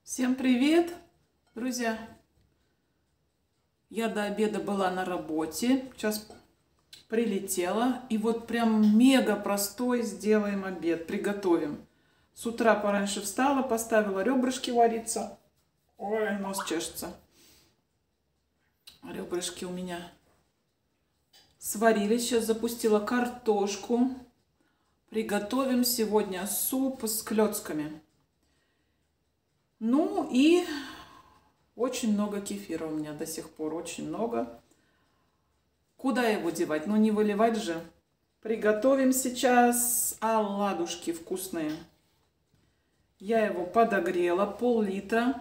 Всем привет, друзья! Я до обеда была на работе, сейчас прилетела. И вот прям мега простой сделаем обед, приготовим. С утра пораньше встала, поставила ребрышки вариться. Ой, нос чешется. Ребрышки у меня сварились. Сейчас запустила картошку. Приготовим сегодня суп с клетками. Ну и очень много кефира у меня до сих пор, очень много. Куда его девать? Ну не выливать же. Приготовим сейчас оладушки вкусные. Я его подогрела, пол-литра.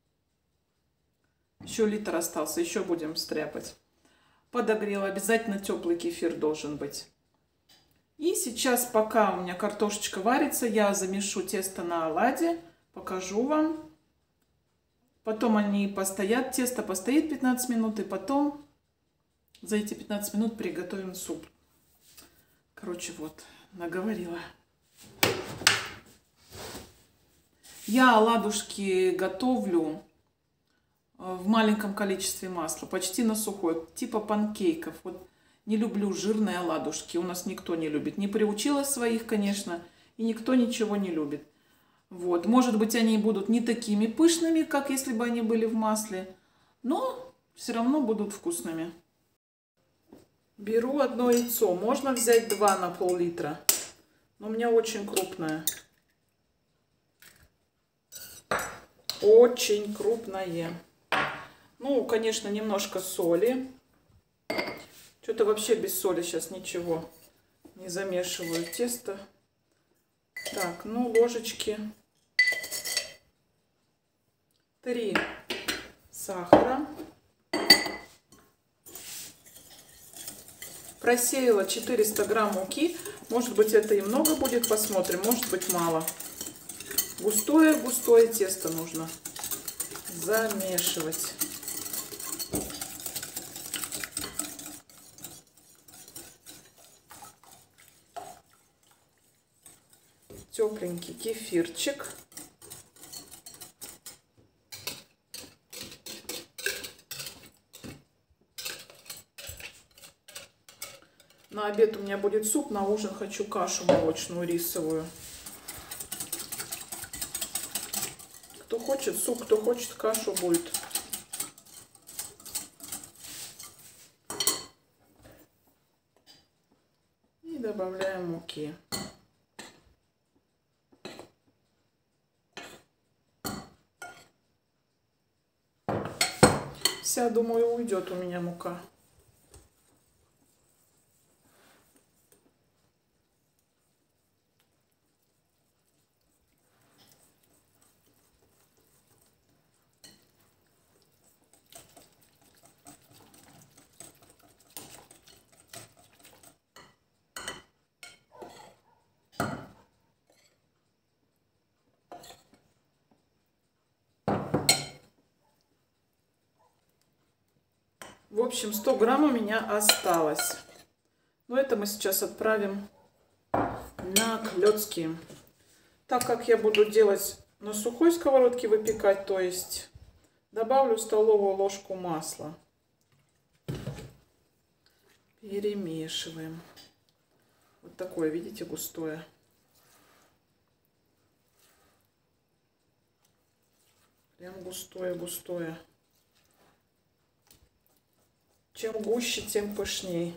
Еще литр остался, еще будем стряпать. Подогрела, обязательно теплый кефир должен быть. И сейчас, пока у меня картошечка варится, я замешу тесто на оладьи. Покажу вам. Потом они постоят, тесто постоит 15 минут, и потом за эти 15 минут приготовим суп. Короче, вот, наговорила. Я оладушки готовлю в маленьком количестве масла, почти на сухой, типа панкейков. Вот не люблю жирные оладушки, у нас никто не любит. Не приучила своих, конечно, и никто ничего не любит. Вот, может быть, они будут не такими пышными, как если бы они были в масле, но все равно будут вкусными. Беру одно яйцо, можно взять 2 на пол-литра, но у меня очень крупное. Очень крупное. Ну, конечно, немножко соли. Что-то вообще без соли сейчас ничего не замешиваю тесто. Так, ну, ложечки 3 сахара. Просеяла 400 грамм муки. Может быть, это и много будет, посмотрим. Может быть, мало. Густое тесто нужно замешивать. Тепленький кефирчик. На обед у меня будет суп, на ужин хочу кашу молочную, рисовую. Кто хочет суп, кто хочет кашу будет. И добавляем муки. Вся, думаю, уйдет у меня мука. В общем, 100 грамм у меня осталось. Но это мы сейчас отправим на клетки. Так как я буду делать на сухой сковородке, выпекать, то есть добавлю столовую ложку масла. Перемешиваем. Вот такое, видите, густое. Прям густое. Чем гуще, тем пышней.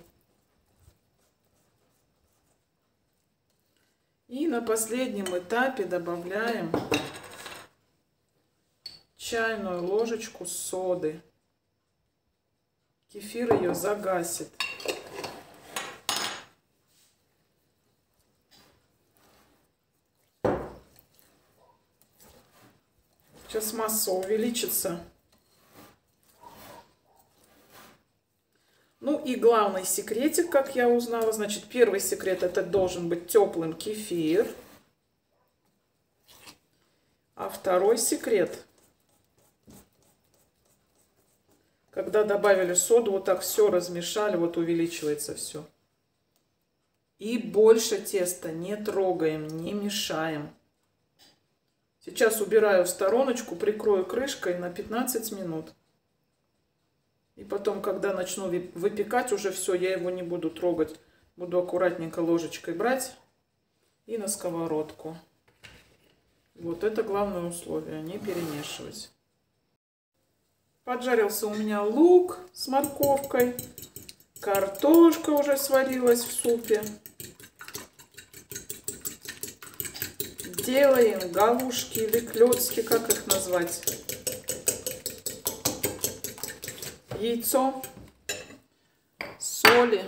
И на последнем этапе добавляем чайную ложечку соды. Кефир ее загасит. Сейчас масса увеличится. Ну и главный секретик, как я узнала, значит, первый секрет — это должен быть теплым кефир. А второй секрет, когда добавили соду, вот так все размешали, вот увеличивается все. И больше теста не трогаем, не мешаем. Сейчас убираю в стороночку, прикрою крышкой на 15 минут. И потом, когда начну выпекать, уже все, я его не буду трогать. Буду аккуратненько ложечкой брать и на сковородку. Вот это главное условие, не перемешивать. Поджарился у меня лук с морковкой. Картошка уже сварилась в супе. Делаем галушки или клёцки, как их назвать. Яйцо, соли,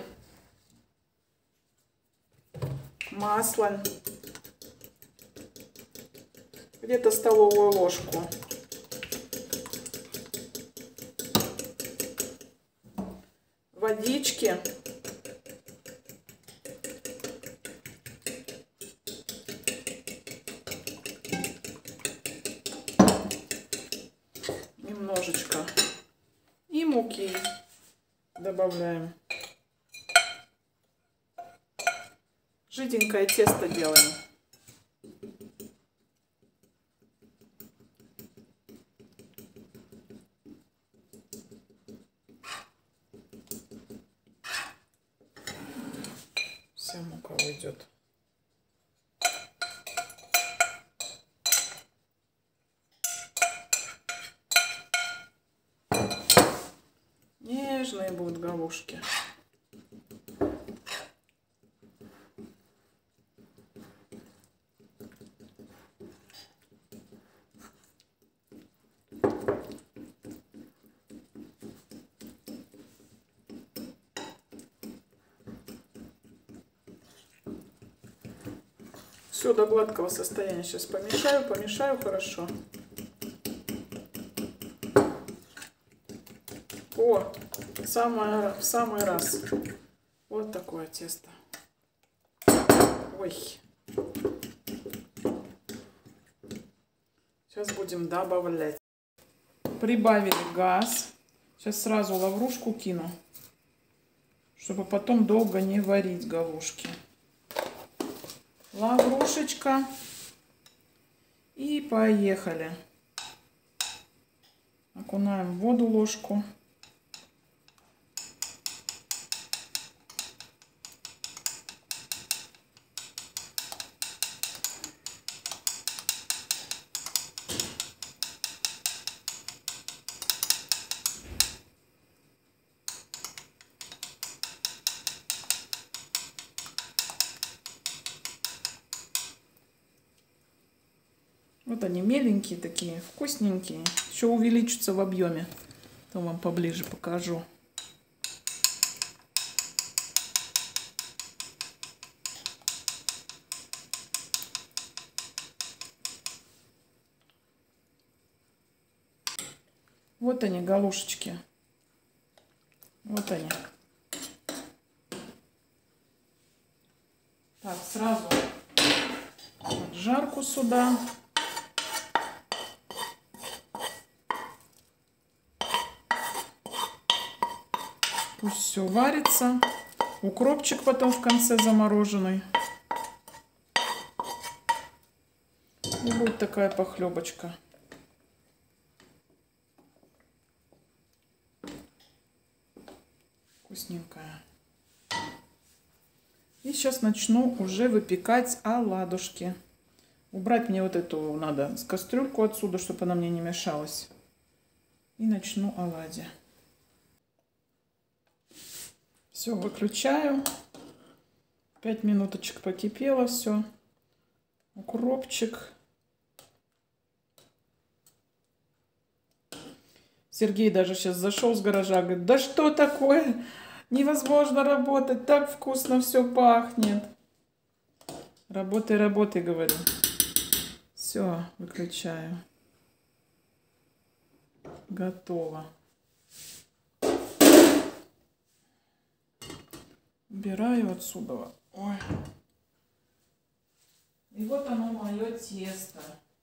масло, где-то столовую ложку. Водички. Немножечко. И муки добавляем. Жиденькое тесто делаем. Вся мука уйдет. Нежные будут галушки. Все до гладкого состояния сейчас помешаю хорошо. О, в самый раз. Вот такое тесто. Ой. Сейчас будем добавлять. Прибавили газ. Сейчас сразу лаврушку кину, чтобы потом долго не варить галушки. Лаврушечка. И поехали. Окунаем в воду ложку. Вот они меленькие такие, вкусненькие. Еще увеличатся в объеме. То вам поближе покажу. Вот они, галушечки. Вот они. Так, сразу жарку сюда. Пусть все варится. Укропчик потом в конце замороженный. И будет такая похлебочка. Вкусненькая. И сейчас начну уже выпекать оладушки. Убрать мне вот эту надо с кастрюльку отсюда, чтобы она мне не мешалась. И начну оладьи. Все, выключаю. 5 минуточек покипело все. Укропчик. Сергей даже сейчас зашел с гаража, говорит, да что такое? Невозможно работать, так вкусно все пахнет. Работай, работай, говорю. Все, выключаю. Готово. Убираю отсюда. Ой. И вот оно, мое тесто.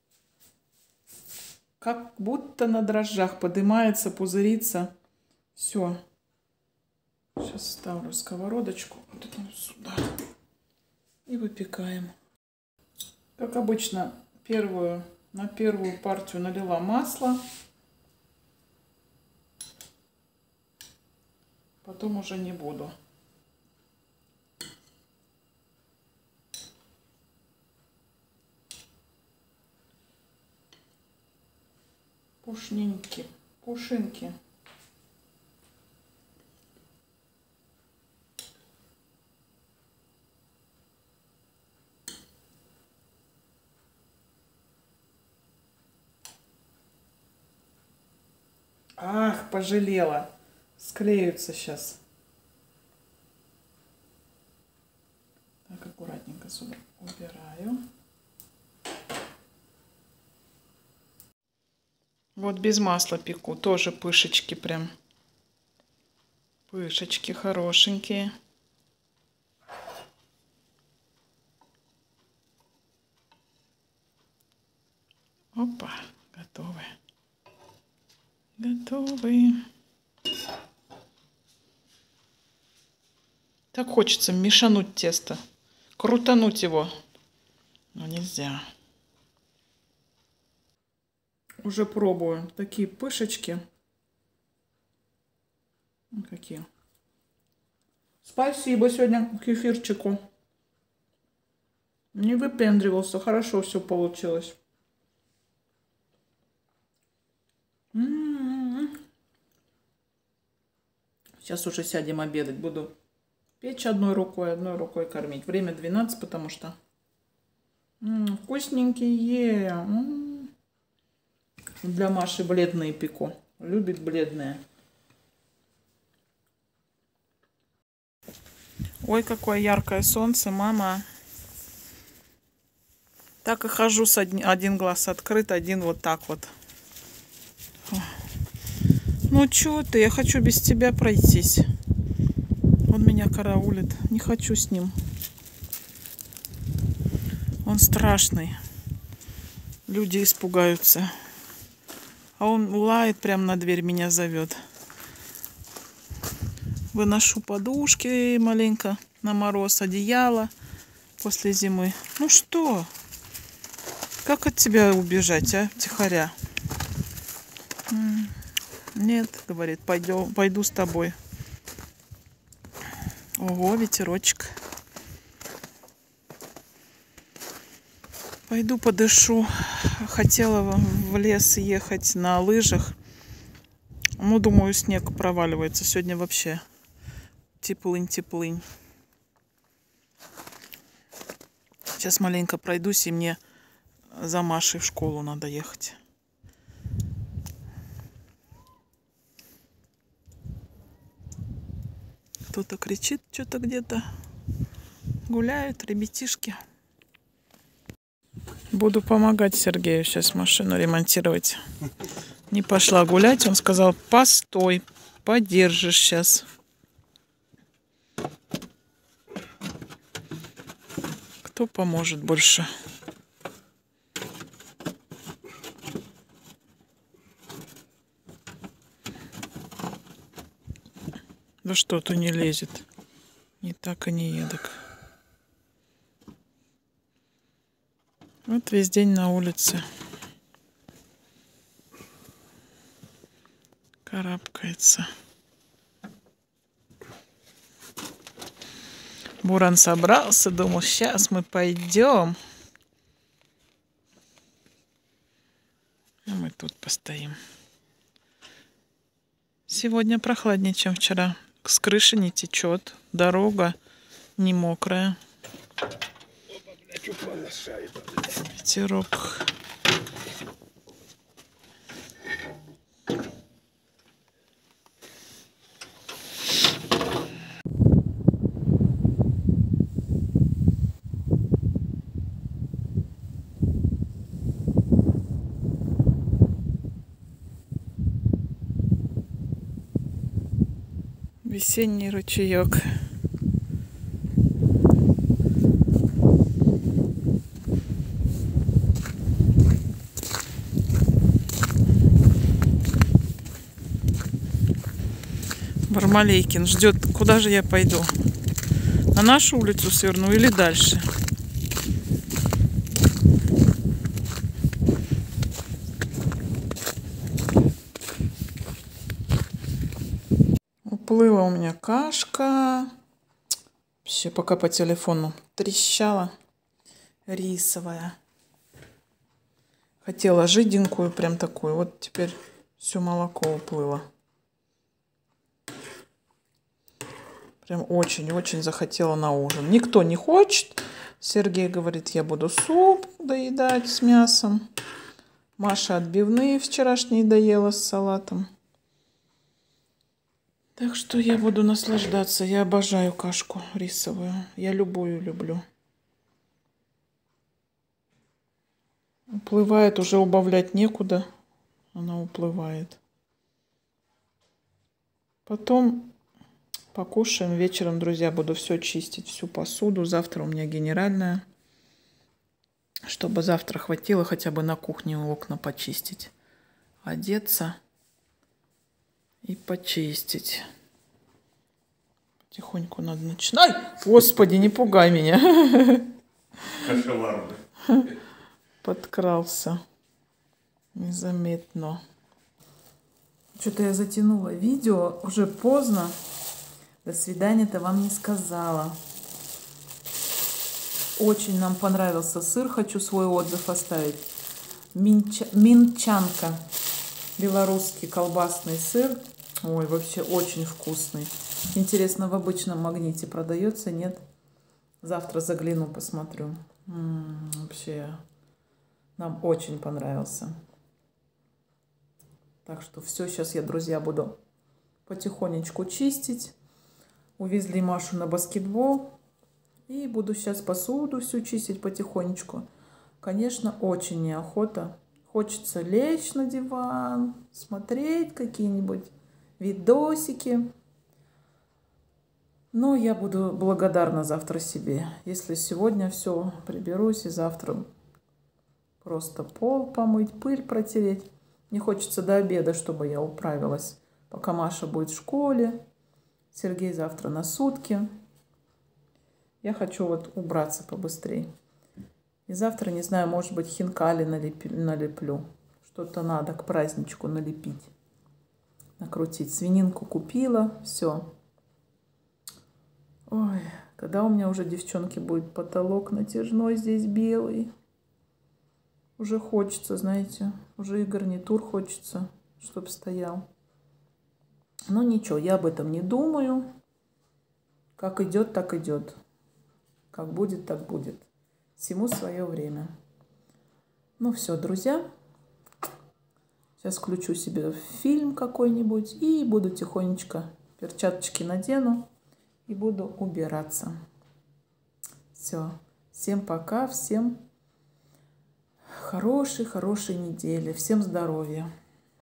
Как будто на дрожжах поднимается, пузырится. Все. Сейчас ставлю сковородочку вот это сюда. И выпекаем. Как обычно, первую На первую партию налила масло. Потом уже не буду. Пушненькие, пушинки. Ах, пожалела. Склеются сейчас. Так, аккуратненько сюда убираю. Вот без масла пеку. Тоже пышечки прям. Пышечки хорошенькие. Опа, готовы. Готовы. Так хочется мешануть тесто. Крутануть его. Но нельзя. Уже пробую. Такие пышечки. Какие. Спасибо сегодня кефирчику. Не выпендривался. Хорошо все получилось. Сейчас уже сядем обедать. Буду печь одной рукой кормить. Время 12, потому что вкусненькие. Для Маши бледные пеку. Любит бледные. Ой, какое яркое солнце, мама. Так и хожу с один глаз открыт, один вот так вот. Ну чё ты, я хочу без тебя пройтись. Он меня караулит. Не хочу с ним. Он страшный. Люди испугаются. А он лает прямо на дверь, меня зовет. Выношу подушки маленько на мороз, одеяло после зимы. Ну что? Как от тебя убежать, а, тихоря? Нет, говорит, пойду с тобой. Ого, ветерочек. Пойду подышу. Хотела в лес ехать на лыжах. Ну, думаю, снег проваливается. Сегодня вообще теплынь. Сейчас маленько пройдусь, и мне за Машей в школу надо ехать. Кто-то кричит, что-то где-то гуляют ребятишки. Буду помогать Сергею сейчас машину ремонтировать. Не пошла гулять, он сказал, постой, подержишь сейчас. Кто поможет больше? Да что-то не лезет. Ни так и не едок. Вот весь день на улице. Карабкается. Буран собрался, думал, сейчас мы пойдем. А мы тут постоим. Сегодня прохладнее, чем вчера. С крыши не течет, дорога не мокрая. Ветерок. Весенний ручеек. Бармалейкин ждет, куда же я пойду? На нашу улицу сверну или дальше? Уплыла у меня кашка. Вообще пока по телефону трещала. Рисовая. Хотела жиденькую, прям такую. Вот теперь все молоко уплыло. Прям очень-очень захотела на ужин. Никто не хочет. Сергей говорит, я буду суп доедать с мясом. Маша отбивные вчерашние доела с салатом. Так что я буду наслаждаться. Я обожаю кашку рисовую. Я любую люблю. Уплывает, уже убавлять некуда. Она уплывает. Потом покушаем вечером, друзья. Буду все чистить, всю посуду. Завтра у меня генеральная. Чтобы завтра хватило хотя бы на кухне окна почистить. Одеться и почистить. Потихоньку надо начинать. Ай, господи, не пугай меня. Кошевар. Подкрался. Незаметно. Что-то я затянула видео. Уже поздно. До свидания-то вам не сказала. Очень нам понравился сыр. Хочу свой отзыв оставить. Минчанка. Белорусский колбасный сыр. Ой, вообще очень вкусный. Интересно, в обычном Магните продается, нет? Завтра загляну, посмотрю. Вообще, нам очень понравился. Так что все, сейчас я, друзья, буду потихонечку чистить. Увезли Машу на баскетбол. И буду сейчас посуду всю чистить потихонечку. Конечно, очень неохота. Хочется лечь на диван, смотреть какие-нибудь видосики. Но я буду благодарна завтра себе, если сегодня все приберусь и завтра просто пол помыть, пыль протереть. Не хочется до обеда, чтобы я управилась, пока Маша будет в школе. Сергей завтра на сутки. Я хочу вот убраться побыстрее. И завтра, не знаю, может быть, хинкали налеплю. Что-то надо к праздничку налепить. Накрутить. Свининку купила. Все. Ой, когда у меня уже, девчонки, будет потолок натяжной здесь белый. Уже хочется, знаете, уже и гарнитур хочется, чтобы стоял. Но ничего, я об этом не думаю. Как идет, так идет. Как будет, так будет. Всему свое время. Ну все, друзья. Сейчас включу себе фильм какой-нибудь и буду тихонечко перчаточки надену и буду убираться. Все. Всем пока, всем хорошей недели, всем здоровья.